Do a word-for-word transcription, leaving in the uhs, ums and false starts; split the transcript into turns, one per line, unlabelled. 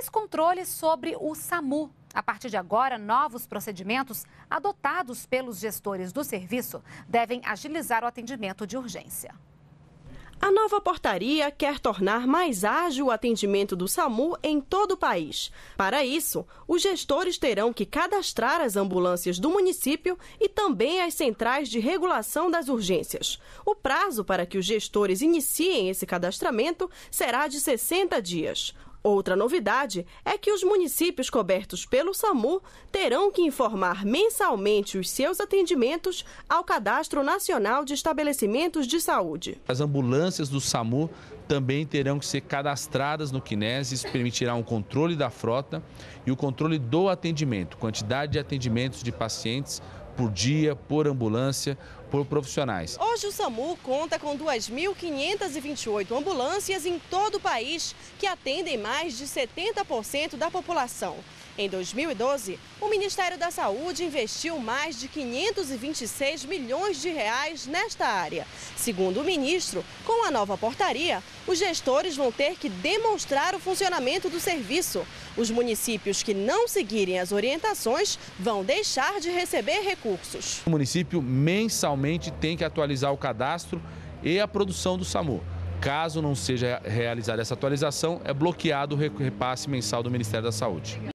mais controle sobre o SAMU. A partir de agora, novos procedimentos adotados pelos gestores do serviço devem agilizar o atendimento de urgência.
A nova portaria quer tornar mais ágil o atendimento do SAMU em todo o país. Para isso, os gestores terão que cadastrar as ambulâncias do município e também as centrais de regulação das urgências. O prazo para que os gestores iniciem esse cadastramento será de sessenta dias. Outra novidade é que os municípios cobertos pelo SAMU terão que informar mensalmente os seus atendimentos ao Cadastro Nacional de Estabelecimentos de Saúde.
As ambulâncias do SAMU também terão que ser cadastradas no Kinese, isso permitirá um controle da frota e o controle do atendimento, quantidade de atendimentos de pacientes por dia, por ambulância, por profissionais.
Hoje o SAMU conta com duas mil quinhentas e vinte e oito ambulâncias em todo o país, que atendem mais de setenta por cento da população. Em dois mil e doze, o Ministério da Saúde investiu mais de quinhentos e vinte e seis milhões de reais nesta área. Segundo o ministro, com a nova portaria, os gestores vão ter que demonstrar o funcionamento do serviço. Os municípios que não seguirem as orientações vão deixar de receber recursos.
O município mensalmente tem que atualizar o cadastro e a produção do SAMU. Caso não seja realizada essa atualização, é bloqueado o repasse mensal do Ministério da Saúde.